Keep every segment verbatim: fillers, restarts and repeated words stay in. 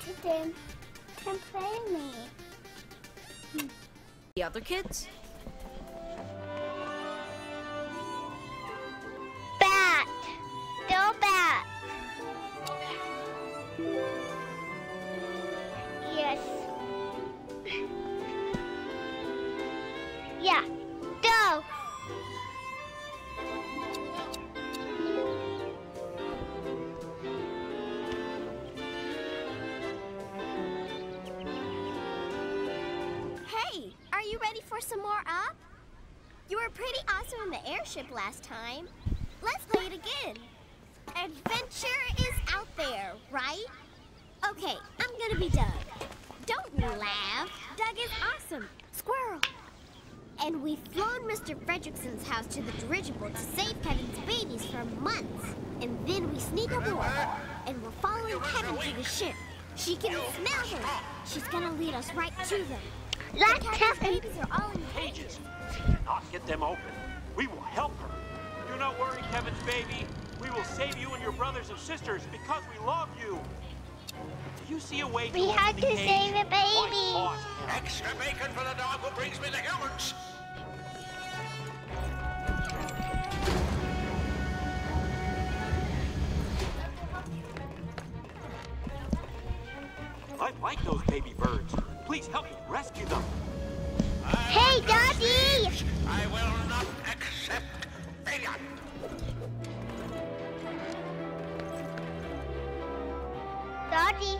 Kitten can play me. The other kids? Bat! Go bat! Yes. Yeah. Go! Hey, are you ready for some more up? You were pretty awesome in the airship last time. Let's play it again. Adventure is out there, right? Okay, I'm gonna be Doug. Don't laugh. Doug is awesome. Squirrel. And we've flown Mister Fredrickson's house to the dirigible to save Kevin's babies for months. And then we sneak aboard, and we're following Kevin to the ship. She can smell them. She's gonna lead us right to them. Let Kevin's Kevin. babies are all in Cages. She cannot get them open. We will help her. Do not worry, Kevin's baby. We will save you and your brothers and sisters because we love you. Do you see a way to We open have the to cage? save a My baby. paws cannot. Extra bacon for the dog who brings me the humans. I like those baby birds. Please help me rescue them. Hey, Daddy! I will not accept failure. Daddy.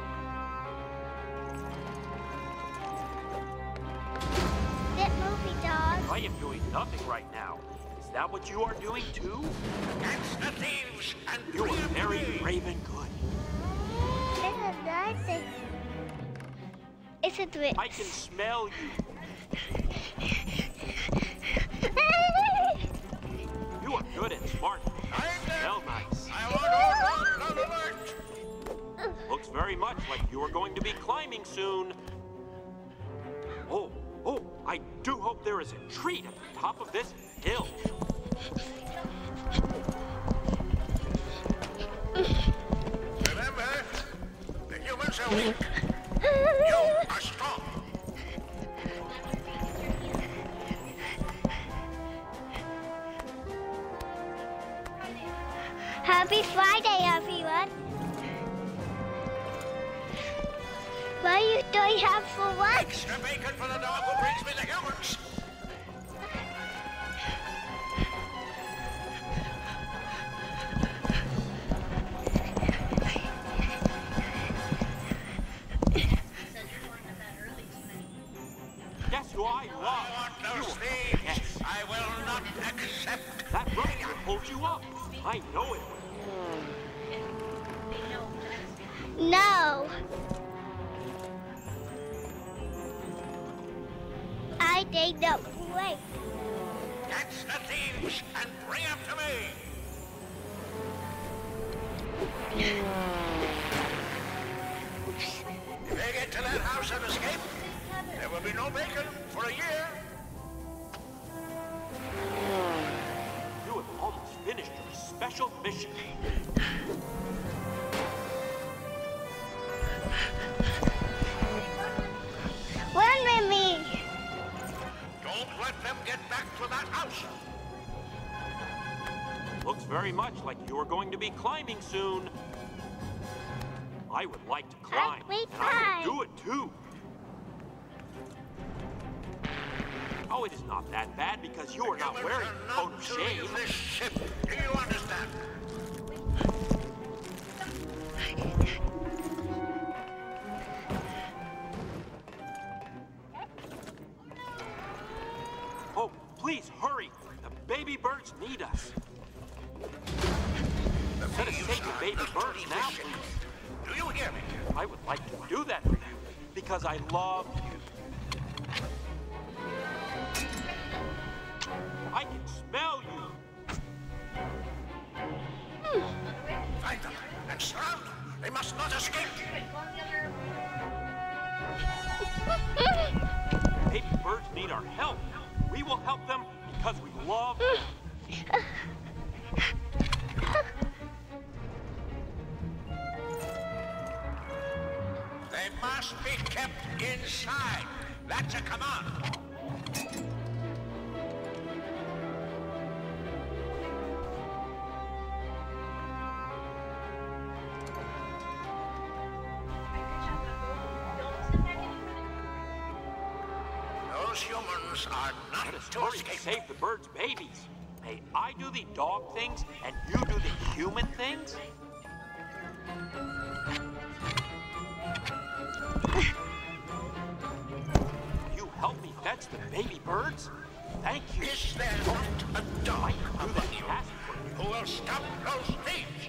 That movie, dog. I am doing nothing right now. Is that what you are doing too? Catch the thieves and You bring are them to very me. brave and good. It's a nice thing. It's a twist. I can smell you. You are good and smart. I'm there. Smell nice. I want all dogs on alert. Looks very much like you are going to be climbing soon. Oh, oh, I do hope there is a treat at the top of this hill. Remember, the humans are weak. You are strong. Happy Friday, everyone. What are you doing have for what? Extra bacon for the dog who brings me the humans. Guess who I I love? want You those are- thieves. Yes, I will not accept that rope failure. will hold you up. I know it. No. I think the wait. Catch the thieves and bring them to me. If they get to that house and escape, there will be no bacon for a year. You have almost finished your special mission. Run with me. Don't let them get back to that house. Looks very much like you are going to be climbing soon. I would like to climb, Happy and I time. will do it too. Oh, it is not that bad because you are not Humans wearing are a coat not of to shame. leave this ship. Do you understand? Oh, please hurry. The baby birds need us. The Let us thieves take the are baby not to birds leave now, this ship. please. Do you hear me? I would like to do that for you because I love you. I can smell you. Find them and surround them. They must not escape. Baby birds need our help. We will help them because we love them. They must be kept inside. That's a command. Those humans are not Let us to hurry to escape. save the birds' babies. May I do the dog things and you do the human things? You help me fetch the baby birds? Thank you. Is there not a dog Do among that you task for you. who will stop those thieves?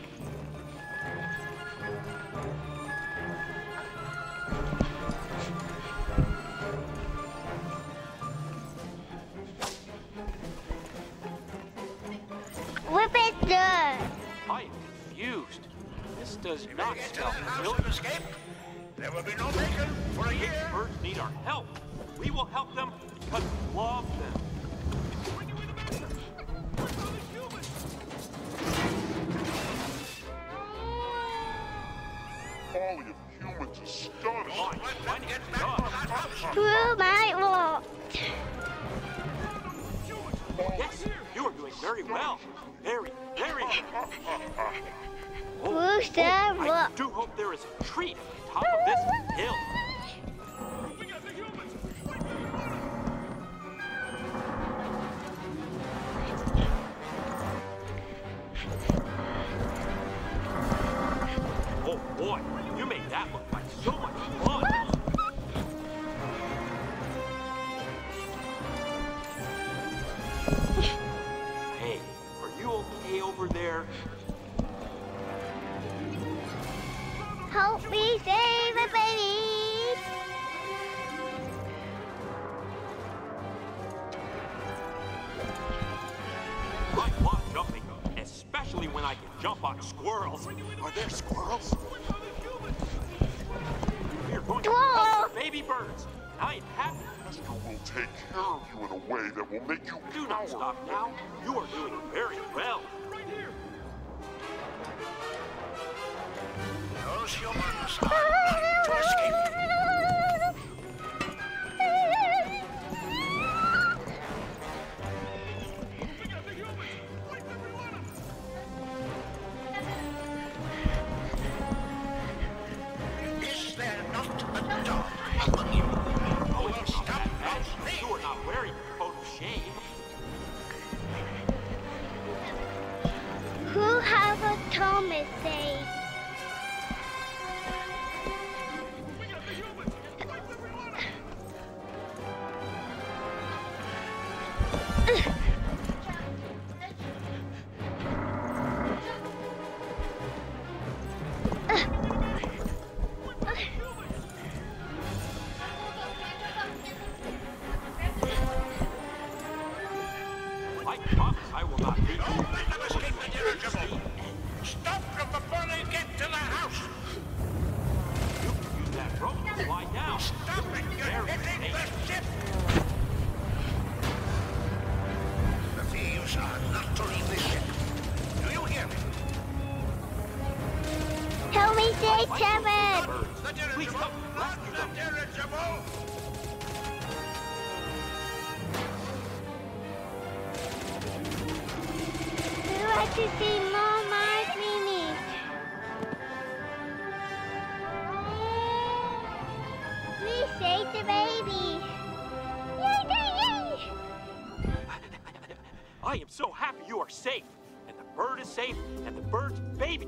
Whip it good. I am confused. This does You may not get to spell that house milk. of escape. There will be no bacon for a Baby year. birds need our help. We will help them because we love them. Folly of humans astonishing. Fine, when Get it's back to done. that house. Through my wall. Yes, you are doing very well. Very, very well. Through the I wall. do hope there is a treat at the top of this hill. Oh boy, you made that look like so much fun. Hey, are you okay over there? Help me save the babies. I love jumping, especially when I can jump on squirrels. Are there squirrels? We are going to Whoa. help our baby birds. I am happy. Master will take care of you in a way that will make you Do not powerful. stop now. You are doing very well. Those humans are not to escape. Is there not a dog among you who will stop those You thieves? are not wearing your coat of shame. Who have a Thomas say? I promise I will not leave No, you. let them escape the dirigible. Stop them before they get to the house. You can use that rope to fly down. Stop it! You're Very hitting safe. the ship. The thieves are not to leave the ship. Do you hear me? Help me save Like Kevin. those The birds. Please dirigible, help not rescue the them. dirigible. We like to see more Mars minis. Please save the babies. Yay, yay, yay! I am so happy you are safe. And the bird is safe, and the bird's baby.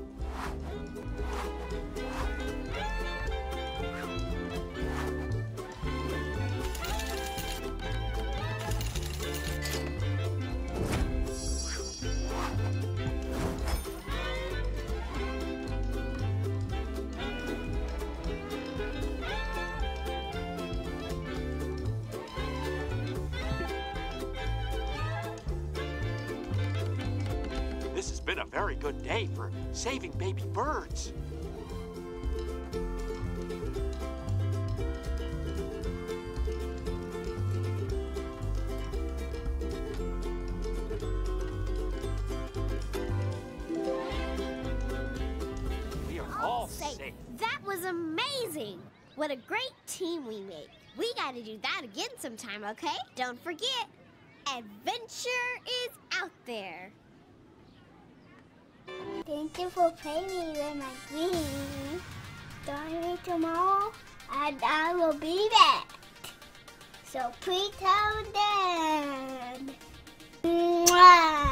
This has been a very good day for saving baby birds. We are all safe. That was amazing. What a great team we make. We gotta do that again sometime, okay? Don't forget, adventure is out there. Thank you for playing with my dreams. Join me tomorrow and I will be back. So please tell them. Mwah!